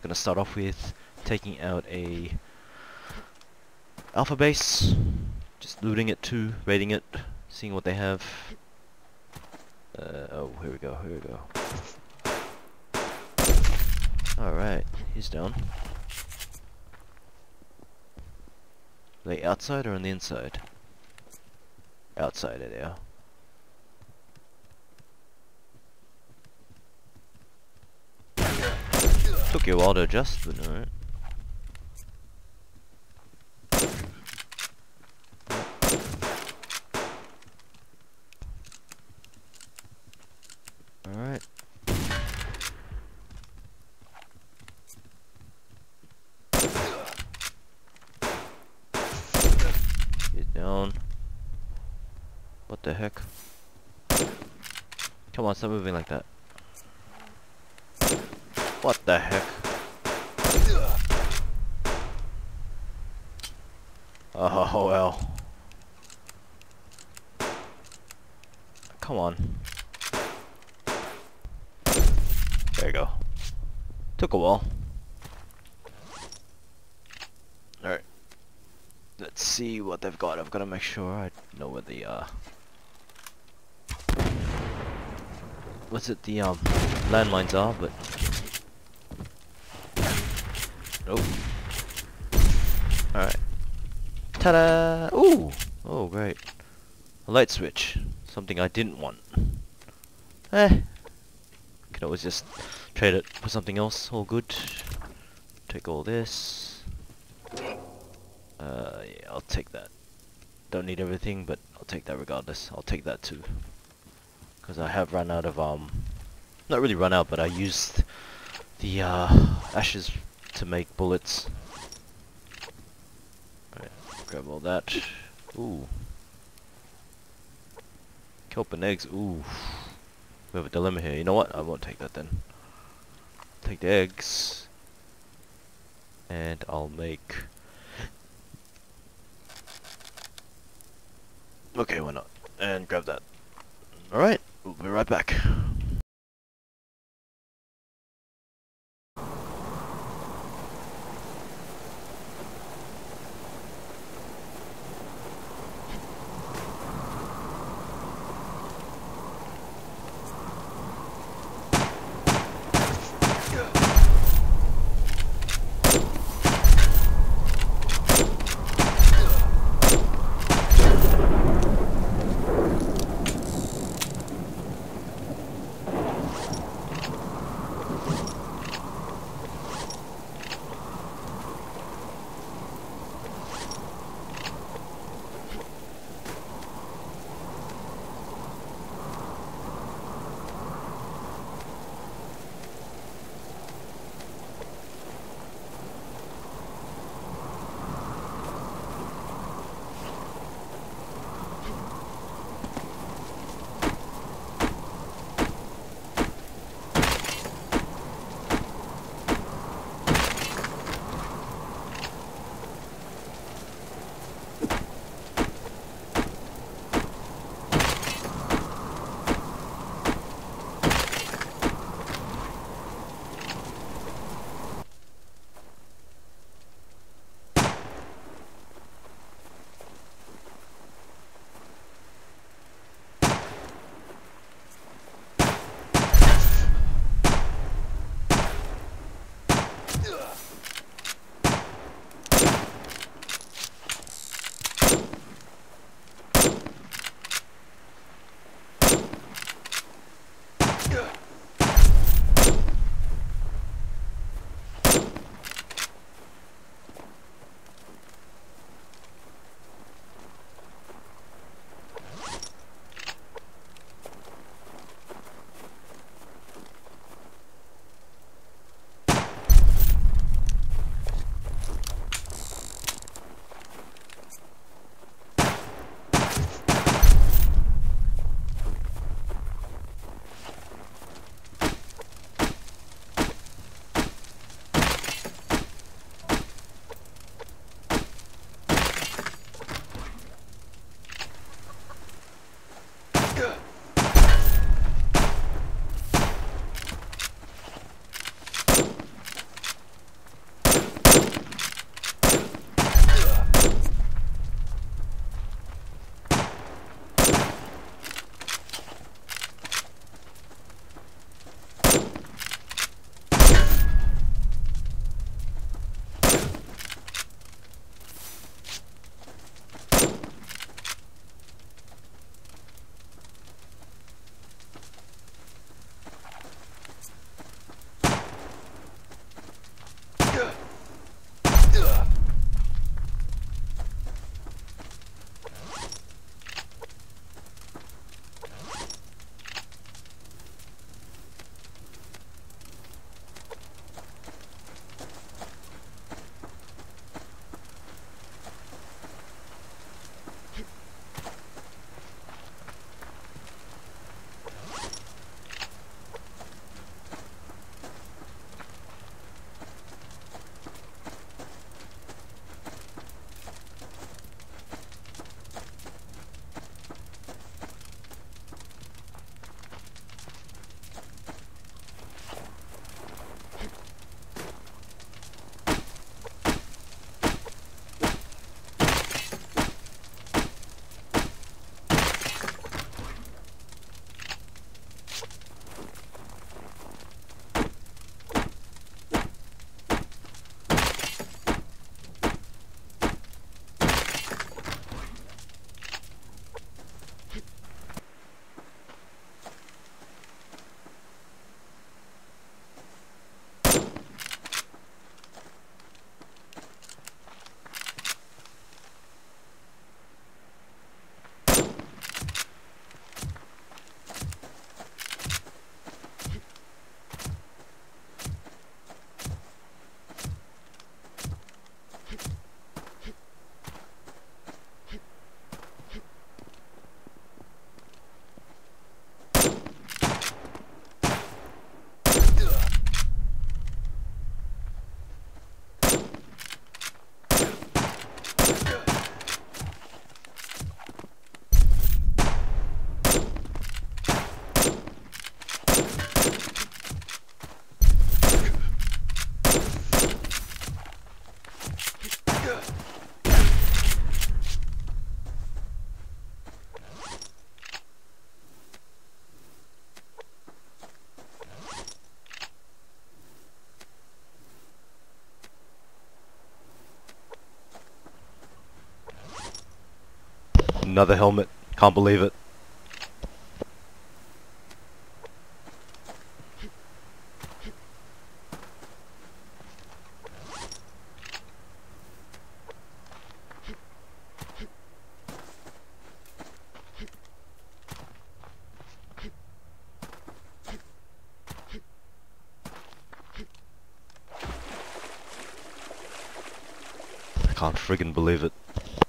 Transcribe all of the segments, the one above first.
gonna start off with taking out a alpha base, just looting it too, raiding it, seeing what they have. Oh, here we go, here we go. Alright, he's down. Are they outside or on the inside? Outside, there they are. Took you a while to adjust, but alright. Alright. He's down. What the heck? Come on, stop moving like that. What the heck? Oh well. Come on. There you go. Took a while. Alright. Let's see what they've got. I've got to make sure I know where the landmines are, but nope. Alright. Ta-da! Ooh! Oh, great. A light switch. Something I didn't want. Can always just trade it for something else. All good. Take all this. Yeah, I'll take that. Don't need everything, but I'll take that regardless. I'll take that too. Because I have run out of, not really run out, but I used the, ashes to make bullets. Alright, grab all that. Ooh. Kelp and eggs, ooh. We have a dilemma here. You know what? I won't take that then. Take the eggs. And I'll make... Okay, why not? And grab that. Alright, we'll be right back. another helmet. Can't believe it. I can't friggin' believe it.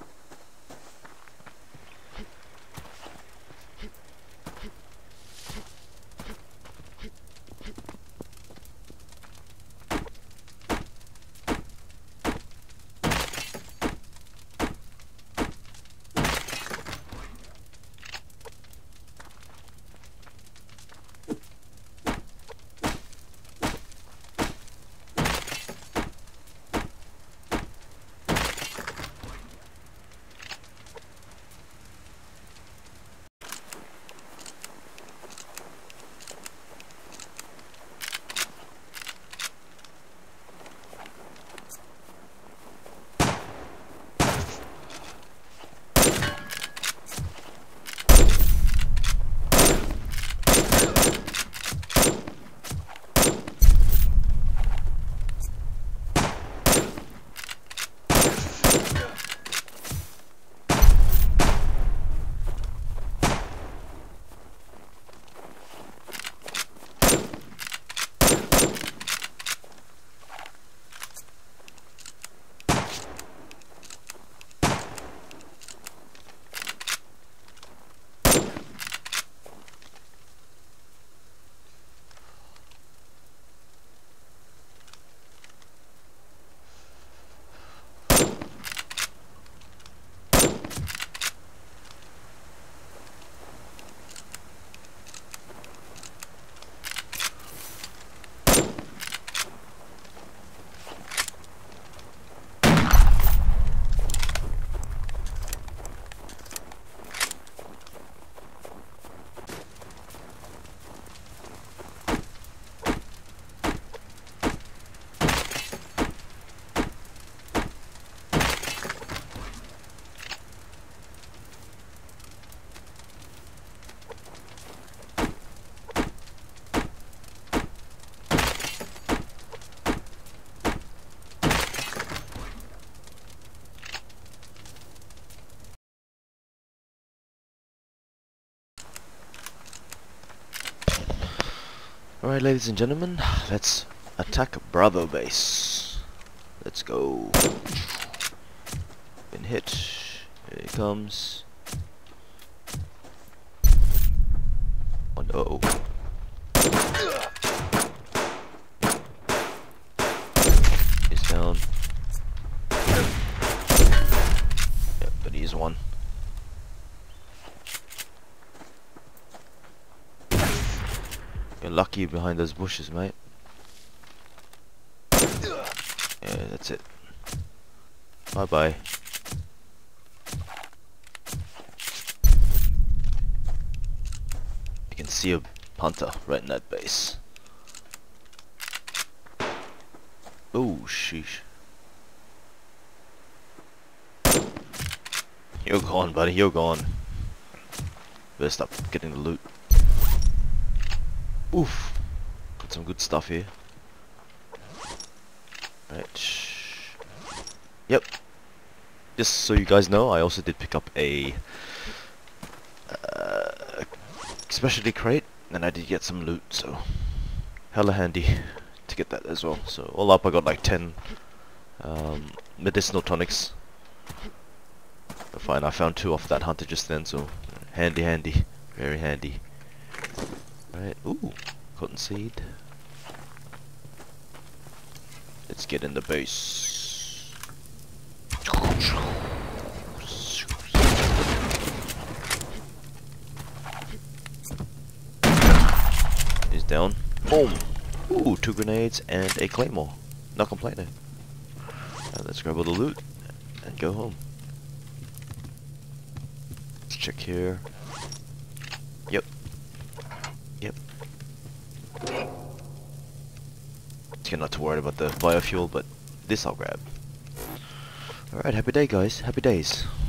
Alright, ladies and gentlemen, let's attack Bravo base. Let's go. Been hit. Here he comes. Oh no. He's down. Yep, but he's one. You're lucky behind those bushes, mate. Yeah, that's it. Bye bye. You can see a hunter right in that base. Oh, sheesh. You're gone, buddy. You're gone. Better stop getting the loot. Oof. Got some good stuff here. Right. Yep. Just so you guys know, I also did pick up a specialty crate, and I did get some loot, so hella handy to get that as well. So all up I got like 10 medicinal tonics. But fine, I found 2 off that hunter just then, so handy, very handy. Alright, ooh, cotton seed. Let's get in the base. He's down. Boom! Ooh, 2 grenades and a claymore. Not complaining. Let's grab all the loot and go home. Let's check here. Yep. Not to worry about the biofuel, but this I'll grab. Alright, happy day guys, happy days.